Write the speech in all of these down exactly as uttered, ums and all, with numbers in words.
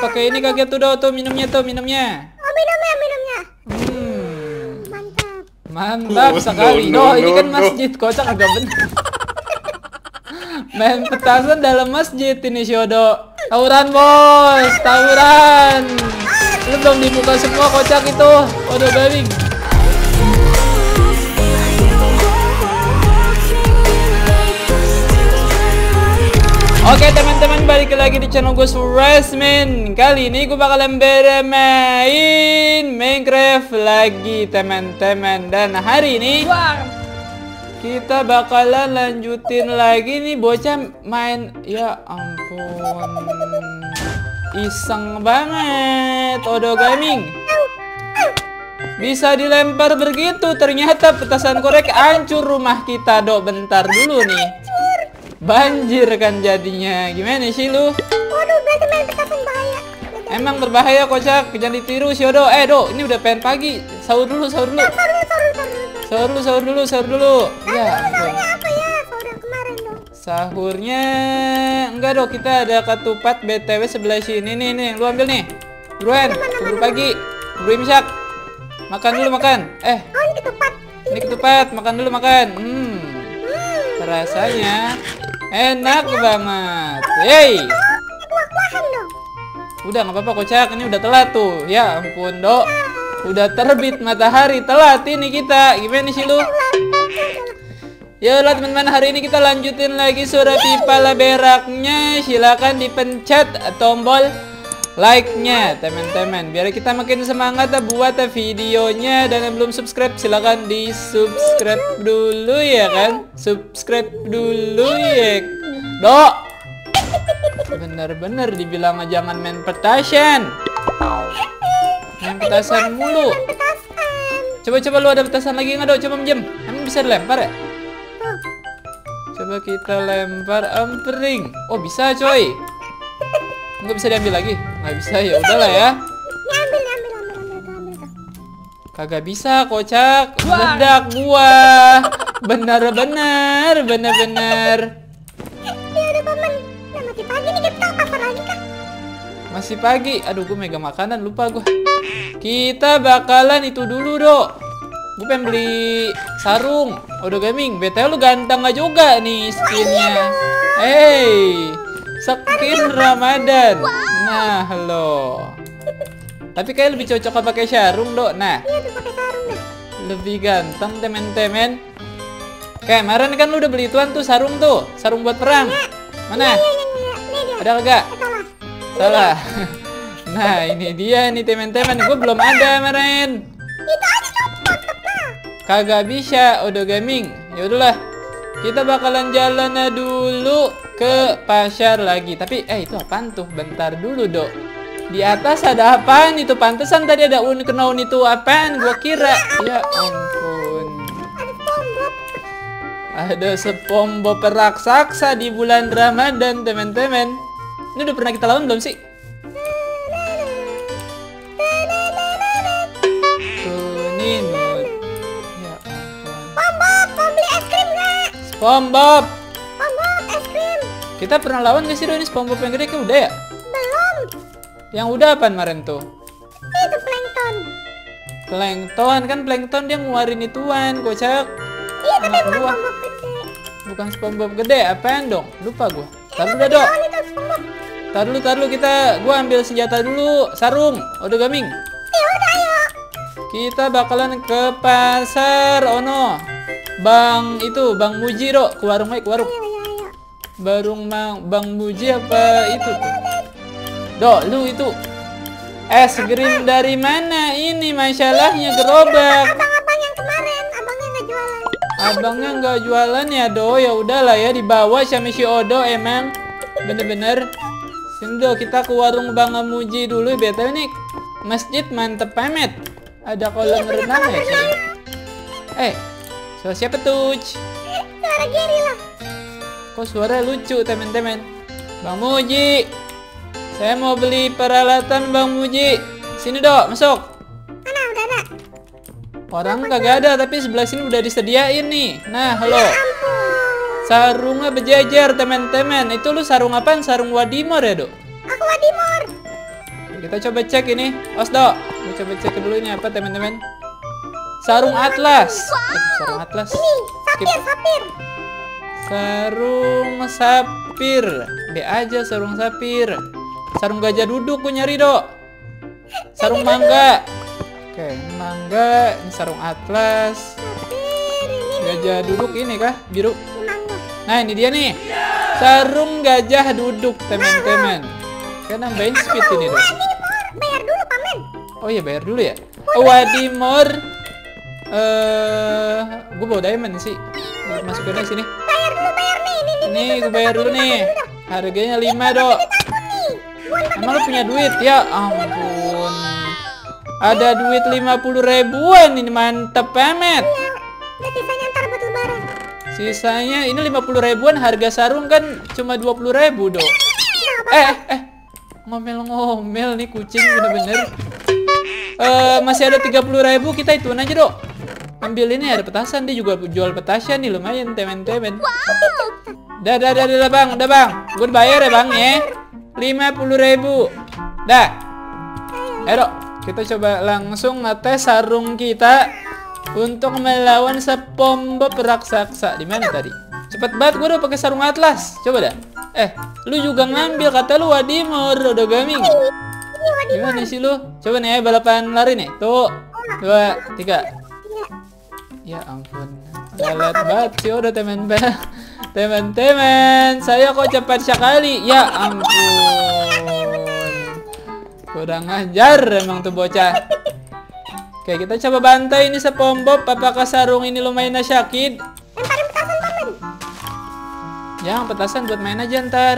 pakai ini kaget tuh do, tuh minumnya tuh minumnya. Oh minumnya minumnya. Hmm. Mantap. Mantap Oh, sekali. no, no, Do, ini no, kan no. masjid kocak agak bener. Main petasan dalam masjid ini Shodo. Tawuran bos, tawuran. Lu belum dibuka semua kocak itu. Waduh garing. Oke teman-teman, balik lagi di channel gue Surasmin. Kali ini gue bakalan bermain Minecraft lagi teman-teman. Dan hari ini kita bakalan lanjutin lagi nih bocah main. Ya ampun, iseng banget Odo Gaming. Bisa dilempar begitu, ternyata petasan korek hancur rumah kita. Dok, bentar dulu nih. Banjir kan jadinya. Gimana sih lu? Waduh, berarti main petasan bahaya. Emang berbahaya kocak, jangan ditiru si Odo. Eh Do, ini udah pengen pagi. Sahur dulu, sahur dulu. Sahur dulu, sahur dulu, Sahur dulu, sahur dulu, sahur dulu. Ya ampun. sahurnya apa ya? Sahur yang kemarin dong. Sahurnya enggak dong, kita ada ketupat B T W sebelah sini nih nih. Lu ambil nih. Buruan, keburu pagi. Buru imsak. Makan dulu makan. Eh, Oh ini ketupat. ini ketupat, makan dulu makan. Hmm. Rasanya enak banget. Hey. Kuah-kuahan dong. Udah nggak apa-apa kocak, ini udah telat tuh. Ya ampun Dok, udah terbit matahari, telat ini kita. Gimana sih lu? Ya udah teman-teman, hari ini kita lanjutin lagi suara pipa lah beraknya. Silakan dipencet tombol like-nya teman-teman, biar kita makin semangat buat videonya. Dan yang belum subscribe silakan di subscribe dulu ya kan, subscribe dulu ya Dok. Bener-bener dibilang jangan main petasan, main petasan mulu. Coba-coba lu ada petasan lagi nggak Dok? Coba minjem. Emang bisa dilempar ya? Coba kita lempar ampering. Oh bisa coy. Nggak bisa diambil lagi? Nggak bisa, ya udahlah ya. Ini ambil, ambil, ambil, ambil, ambil, ambil. Kagak bisa kocak. Meledak gua. Bener-bener, bener-bener. Ya udah paman. Nah masih pagi nih, kita pasar lagi kan? Masih pagi. Aduh, gue megang makanan, lupa gua. Kita bakalan itu dulu Dok. Gue pengen beli sarung Odo Gaming. B T W lu ganteng gak juga nih skinnya. Hey, skin Ramadan. Nah lo. Tapi kayak lebih cocok pakai sarung Dok. Nah, Iya tuh pakai sarung dah. lebih ganteng temen-temen. Kayak kemarin kan lu udah beli tuan tuh sarung tuh, sarung buat perang. Mana? Iya, iya, iya. Nih dia. Ada kagak? Eh, salah. Salah. Nah ini dia nih temen-temen, gue belum ada kemarin. Itu aja copot nah. Kagak bisa Odo Gaming. Ya udahlah, kita bakalan jalan dulu ke pasar lagi. Tapi eh itu apaan tuh? Bentar dulu Dok. Di atas ada apaan itu? Pantesan tadi ada un kenaun itu apaan? Gua kira. Ya ampun. Ada SpongeBob. Ada SpongeBob raksasa di bulan Ramadan teman-teman. Ini udah pernah kita lawan belum sih? Tuninut. Ya ampun. SpongeBob, mau beli es krim nggak? SpongeBob. SpongeBob, es krim. Kita pernah lawan gak sih Do ini SpongeBob yang gede? Kayak udah ya? Belum. Yang udah apaan kemarin tuh? Itu plankton. Plankton, kan plankton dia ngeluarin ituan, kocak. Iya tapi Anak bukan gua. SpongeBob gede. Bukan SpongeBob gede, apaan dong? Lupa gua. Tar dulu dah, Dok. Oh itu SpongeBob. Tar dulu, tar dulu kita. Gua ambil senjata dulu, sarung. Odo Gaming. Ya udah ayo. Kita bakalan ke pasar. Oh no. Bang itu, Bang Muji, Dok. Ke warung, ke warung. Ayo, ayo, ayo. Barung Bang, Bang Muji apa itu tuh? Dok, lu itu es krim dari mana ini? Masalahnya gerobak. Abang-abang yang kemarin, abangnya nggak jualan. Abangnya nggak jualan ya Do. Ya udahlah ya, dibawa sama si Odo emang. Bener-bener. Sini Do, kita ke warung Bang Muji dulu. B T W nih masjid mantep pamet. Ada kolam renang ya sih. Eh, suara siapa tuh? Suara Gary lah. Kok suara lucu temen-temen? Bang Muji, saya mau beli peralatan Bang Muji. Sini Dok, masuk. Mana udah ada? Orang kagak ada, tapi sebelah sini udah disediain nih. Nah, halo. Ampun. Sarungnya berjajar teman-teman. Itu lu sarung apaan? Sarung Wadimor ya Dok? Aku Wadimor. kita coba cek ini. Osdo, kita coba cek dulu ini apa teman-teman. Sarung atlas. Aduh, sarung atlas. Ini, sapir, sapir. Sarung sapir. B aja sarung sapir. Sarung gajah duduk gue nyari, Dok. Sarung mangga. Oke, mangga, ini sarung atlas. Sapir, ini Gajah duduk ini kah? Biru. mangga. Nah, ini dia nih. Sarung gajah duduk, teman-teman. Kan nambahin speed ini, Dok. Wadimor, bayar dulu paman. Oh iya, bayar dulu ya. Oh, Wadimor. Eh, gue bawa diamond sih. Masukin aja sini. Bayar dulu, bayar nih. Ini, ini, Nih, gue bayar dulu nih. Harganya lima, Dok. takut nih. Buan pakai Emang lu punya duit? Ya ampun. Ada duit lima puluh ribuan ini, mantep banget. ya. Udah sisanya ntar buat lebaran. Sisanya ini lima puluh ribuan, harga sarung kan cuma dua puluh ribu, Dok. Eh, eh, eh. Ngomel-ngomel nih kucing bener-bener. Eh, masih ada tiga puluh ribu, kita ituan aja, Dok. Ambil ini, ada petasan, dia juga jual petasan nih, lumayan temen-temen. Dah, dah, dah, dah, Bang, udah, Bang. Gue bayar ya, Bang, ya. lima puluh ribu. Dah. Ayo, Dok. Kita coba langsung ngetes sarung kita untuk melawan SpongeBob raksasa. Di mana tadi? Cepet banget, gue udah pakai sarung atlas. Coba dah. Eh, lu juga ngambil, kata lu Wadimor, udah gaming. Ini Wadimor. Gimana sih lu? Coba nih ya, balapan lari nih. Tuh, dua, tiga. Iya. Ya ampun, galet banget sih udah teman-teman. Teman-teman, saya kok cepat sekali. Ya ampun, kurang ajar emang tuh bocah. Oke, kita coba bantai ini SpongeBob. Apakah sarung ini lumayan sakit? Lemparin petasan paman. Jangan petasan, buat main aja ntar.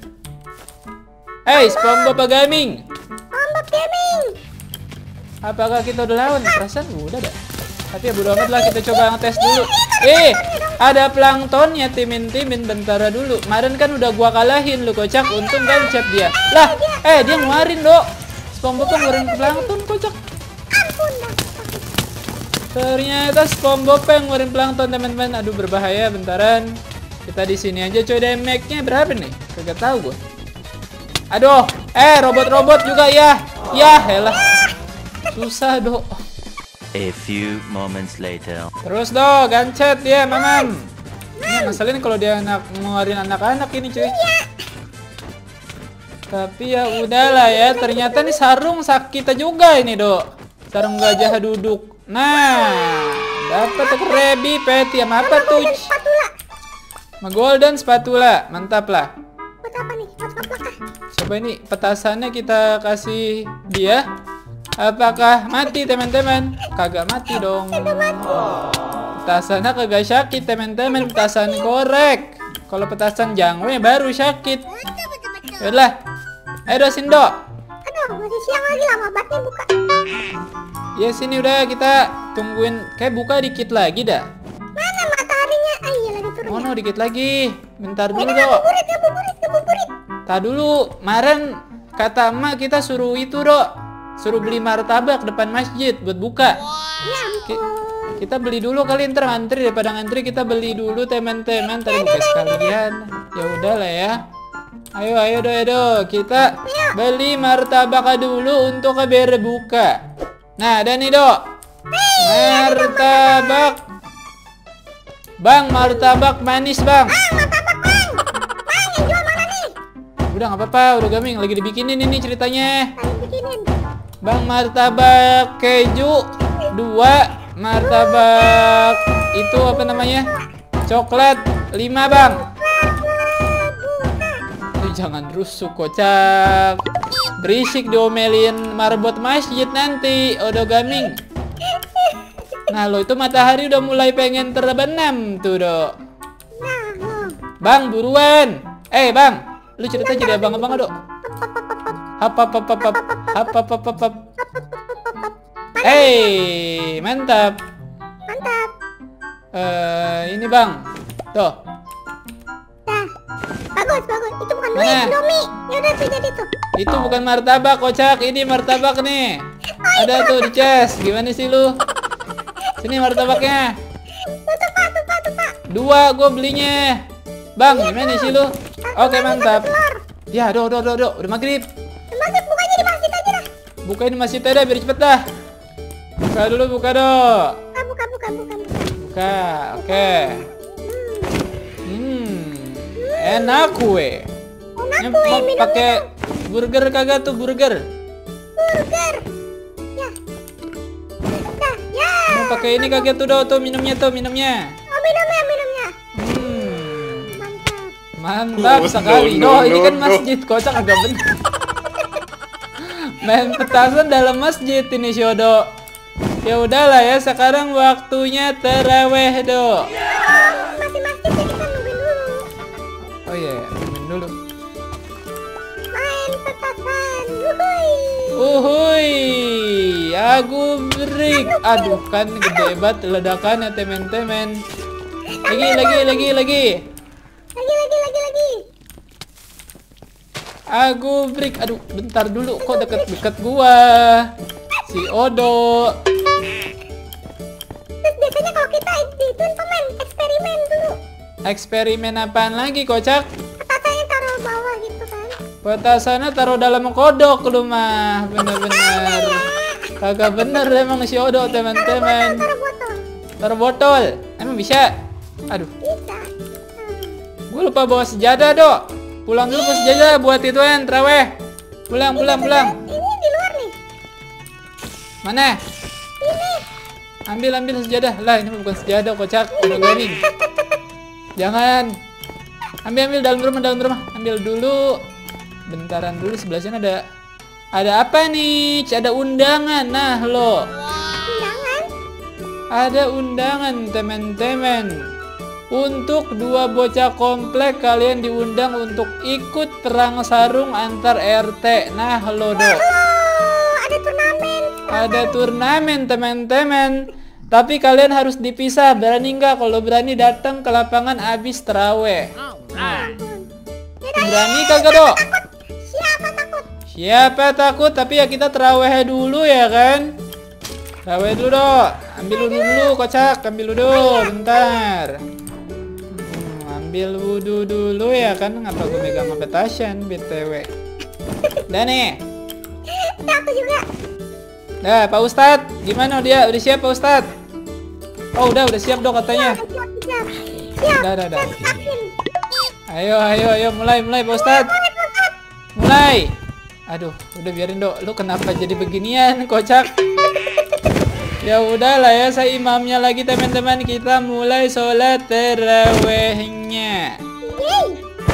Hey, SpongeBob Gaming, SpongeBob gaming. apakah kita udah lawan? Perasaan udah dah. Tapi ya bodo amat lah, kita coba ngetes dulu. Eh, ada planktonnya, timin-timin, bentar dulu. Kemarin kan udah gua kalahin lu, kocak. Untung gancap dia. Lah, eh dia ngeluarin, Dok. SpongeBob kan ngeluarin plankton, kocak. Ampun dah. Ternyata SpongeBob yang ngeluarin plankton, teman-teman. Aduh, berbahaya, bentaran. Kita di sini aja, coy. Damage-nya berapa nih? Kagak tahu gua. Aduh, eh robot-robot juga ya. Ya, elah. Susah, Dok. A few moments later. Terus dong, gancet dia, Mamam. Ini masalahnya kalau dia anak ngeluarin anak-anak ini, cuy. Tapi ya udahlah ya, ternyata nih sarung sakit juga ini, Dok. Sarung gajah duduk. Nah, dapat Krabby Patty sama apa tuh? Spatula. Sama golden spatula, mantap lah. Buat apa nih? Buat kaplak ah. Coba ini petasannya kita kasih dia. Apakah mati, teman-teman? Kagak mati dong. Petasannya kagak sakit, teman-teman. Petasan korek. Kalau petasan jangwe baru sakit. Yaudah, ayo sini, Dok. Aduh, masih siang lagi, lama banget nih buka. Ya sini udah, kita tungguin. Kayak buka dikit lagi dah. Mana mataharinya? Ah iya lagi turun. Oh no, dikit lagi. Bentar dulu, Ini Dok. ngabuburit, ngabuburit, ngabuburit. Tak dulu, kemarin kata emak kita suruh itu, Dok. Suruh beli martabak depan masjid buat buka. Ya Ki- ampun. Kita beli dulu kali, ntar ngantri, daripada ngantri kita beli dulu, teman-teman. Tadi buka sekalian. Ya udah lah ya. Ayo, ayo, do, do. Kita beli martabak dulu untuk berbuka. Nah, ada nih, Dok. Martabak. Bang, martabak manis, Bang. Martabak bang. Bang yang jual mana nih? Udah nggak apa-apa, udah gaming. Lagi dibikinin ini ceritanya. Lagi bikinin. Bang, martabak keju dua, martabak itu apa namanya? Coklat lima, Bang. Lu jangan rusuk, kocak. Berisik diomelin marbot masjid nanti, Odo Gaming. Nah, lo itu matahari udah mulai pengen terbenam tuh, Dok. Nah, loh. Bang, buruan. Eh, Bang, lu cerita jadi abang-abang, Dok. Hap hap hap hap hap hap hap hap hap hap. Hey, mantap. Mantap. Eh, ini, Bang. Tuh. Dah. Bagus, bagus. Itu bukan duit, Mana? Indomie. Ya udah tuh jadi tuh. Itu bukan martabak, kocak. Ini martabak nih. Ada tuh di chest. Gimana sih lu? Sini martabaknya. Tuh, tuh, Pak, tuh, Pak, tuh, Pak. Dua gue belinya. Bang, gimana sih lu? Oke, Satu lagi, mantap. satu telur. Ya, do do do do. Udah maghrib. Masuk bukanya di masjid aja dah. Bukain masih dah biar cepet dah. Buka dulu, buka dong. Buka, buka, buka, buka, buka. Buka, oke. Hmm, enak kue. Enak Ini kue, mau minum. pakai burger kagak tuh burger? Burger. Ya. Udah, ya. Mau pakai ini kagak tuh do tuh minumnya tuh minumnya. Oh, minumnya, minumnya. Hmm, Mantap. mantap sekali. no, No, ini no, kan no. masjid kocak agak bener. Main petasan dalam masjid ini Shodo. Ya udahlah ya, sekarang waktunya terawih do. Masih masjid jadi kan nungguin dulu. Oh iya, minum dulu. Main petasan. Wuhui. Uhuy, aku break. Aduh, kan gede banget ledakannya temen-temen. Lagi, lagi, lagi, lagi. Lagi, lagi, lagi, lagi. Aku break. Aduh, bentar dulu. Kok deket-deket gua? Si Odo. Terus biasanya kalau kita itu pemain eksperimen dulu. Eksperimen apaan lagi, kocak? Petasannya taruh bawah gitu kan. Petasannya taruh dalam kodok lu mah. Bener-bener. Kagak bener emang si Odo, teman-teman. Taruh botol. Taruh botol. Emang bisa? Aduh, Bisa. Hmm. gue lupa bawa sejadah, Dok. Pulang dulu ke sejadah buat ituan terawih. Pulang, pulang, pulang. Ini di luar nih. Mana? Ini. Ambil, ambil sejadah. Lah, ini bukan sejadah, kocak. Udah garing. Jangan. Ambil, ambil dalam rumah, dalam rumah. Ambil dulu. Bentaran dulu, sebelah sana ada ada apa nih? Ada undangan. Nah, lo. Jangan. Ada undangan, teman-teman. Untuk dua bocah komplek kalian diundang untuk ikut perang sarung antar R T. Nah, lo, Dok. Oh, ada turnamen. Ada turnamen, teman-teman. Tapi kalian harus dipisah. Berani nggak? Kalau berani datang ke lapangan abis terawih. Nah, berani kagak, Dok? Siapa takut? Siapa takut? Tapi ya kita terawih dulu ya kan? Terawih dulu, Dok. Ambil wudhu dulu, kocak. Ambil wudhu, bentar. Hmm, ambil wudhu dulu ya kan? Ngapa gue megang petasan, B T W. Udah nih. Aku juga. Nah, Pak Ustadz, gimana dia? Udah siap, Pak Ustadz? Oh, udah, udah siap, Dok, katanya. Siap, siap. Siap. Udah, udah, udah. Yakin. Ayo, ayo, ayo, mulai, mulai, Pak Ustadz. Mulai. Aduh, udah biarin, Dok. Lu kenapa jadi beginian, kocak? Ya udahlah ya, saya imamnya lagi, teman-teman. Kita mulai sholat tarawihnya. Yeay.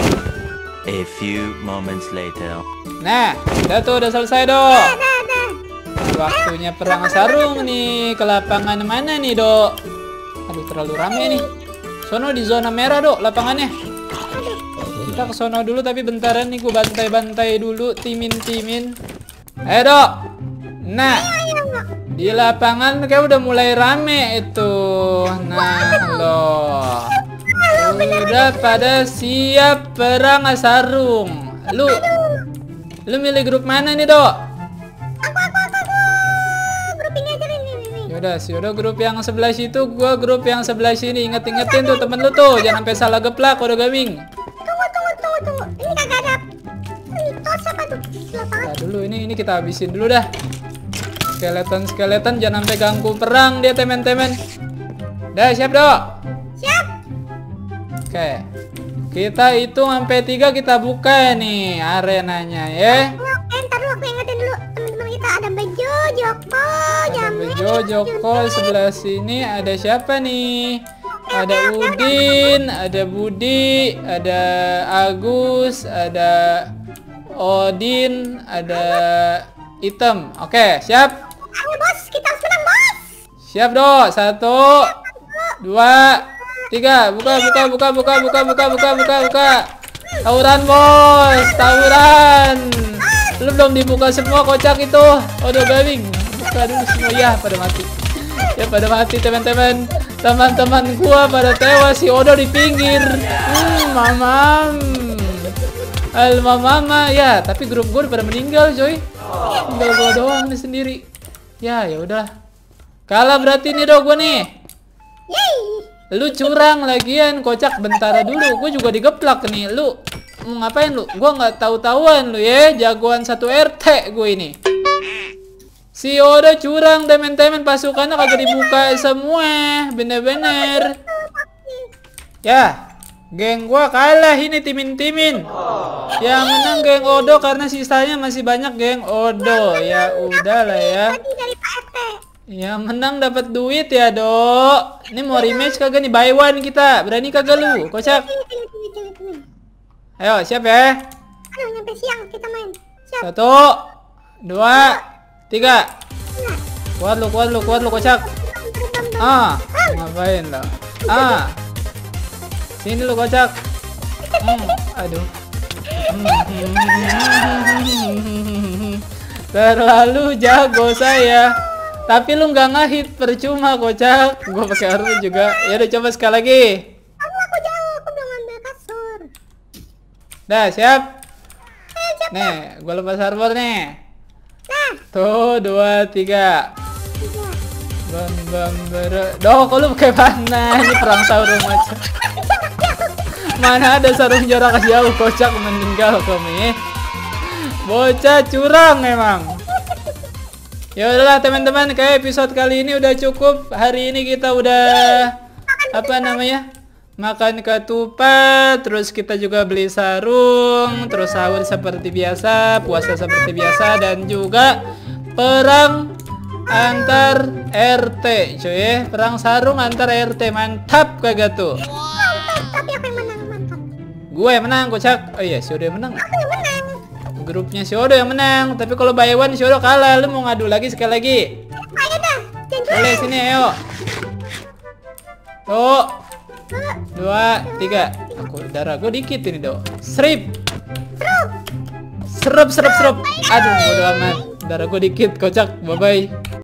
A few moments later. Nah, udah tuh, udah selesai, Dok. Dah, dah. Waktunya perang sarung nih. Ke lapangan mana nih, Dok? Aduh, terlalu rame nih. Sono di zona merah, Dok, lapangannya. Kita ke sono dulu, tapi bentaran nih gue bantai-bantai dulu, timin-timin. Ayo, Dok. Nah, di lapangan kayak udah mulai rame itu. Nah, loh. Udah pada siap perang sarung. Lu Lu milih grup mana nih, Dok? Aku, aku, aku, aku. Grup ini aja nih, nih, nih. Yaudah, sih udah grup yang sebelah situ, gua grup yang sebelah sini. Ingat-ingetin tuh temen lu tuh, jangan sampai salah geplak udah gaming. Tunggu, tunggu, tunggu, tunggu. Ini kagak ada. Tos apa tuh? Lapangan. Nah, dulu ini ini kita habisin dulu dah. Skeleton-skeleton jangan sampai ganggu perang dia, temen-temen. Dah, siap, Dok? Siap. Oke. Kita hitung sampai tiga, kita buka nih arenanya ya. Eh, ntar dulu aku ingetin dulu. Teman-teman kita ada Bejo, Joko, Ada Jamil, Bejo, Joko, sebelah sini ada siapa nih? Ada Udin, ada Budi, ada Agus, ada Odin, ada Item. Oke, siap? Ayo bos, kita harus menang bos. Siap, Dok. Satu, dua, tiga. Buka, buka, buka, buka, buka, buka, buka, buka, buka. Tawuran, bos. Tawuran. Lu belum dibuka semua, kocak itu. Udah gaming. Buka dulu semua. Ya, pada mati. Ya, pada mati, teman-teman. Teman-teman gua pada tewas. Si Odo di pinggir. Hmm, mamam. Alma mama. Ya, tapi grup gua udah pada meninggal, coy. Tinggal gua doang nih sendiri. Ya, ya udah. Kalah berarti nih, Dok, gua nih. Yeay. Lu curang lagian, kocak. Bentar dulu, gue juga digeplak nih. Lu mau ngapain lu? Gue nggak tahu-tahuan lu ya. Jagoan satu R T gue ini. Si Odo curang teman-teman, pasukannya kagak dibuka semua. Bener-bener. Ya, geng gua kalah ini timin-timin. Yang menang geng Odo karena sisanya masih banyak geng Odo. Ya udahlah ya. Tadi dari Pak R T. Yang menang dapat duit ya, Dok. Ini mau rematch kagak nih? Buy one kita. Berani kagak lu? Kocak. Sini, sini, sini, sini, sini. Ayo, siap ya. Aduh, nyampe siang kita main. Siap. Satu, dua, tiga. Kuat lu, kuat lu, kuat lu, Kocak. Ah, ngapain lo? Ah. Sini lu, Kocak. Hmm, aduh. Terlalu jago saya. Tapi lu nggak ngehit, percuma, Kocak. Gua pakai armor juga. Ya udah, coba sekali lagi. Aku aku jauh, aku belum ambil kasur. Dah, siap. Eh, siap. Nih, gua lepas armor nih. Nah, Tuh, dua, tiga. tiga. Bam bam bere. Doh, kok lu pakai panah? Ini perang sarung aja. Mana ada sarung jarak jauh, Kocak meninggal kami. Bocah curang emang. Ya udahlah teman-teman, kayak episode kali ini udah cukup. Hari ini kita udah apa namanya? Makan ketupat, terus kita juga beli sarung, terus sahur seperti biasa, puasa seperti biasa, dan juga perang antar R T, cuy. Perang sarung antar R T, mantap kagak tuh? Mantap, tapi aku yang menang, mantap. Gue yang menang, Kocak. Oh iya, si Odo yang menang. Aku yang menang. Grupnya si Odo yang menang, tapi kalau buy one si Odo kalah. Lu mau ngadu lagi sekali lagi? Ayo dah, jangan Boleh, sini ayo. Tuh, dua, tiga. Aku darah gue dikit ini, Dok. Serip. Serep, serep, serep. Aduh, bodo amat. Darah gue dikit, Kocak. Bye bye.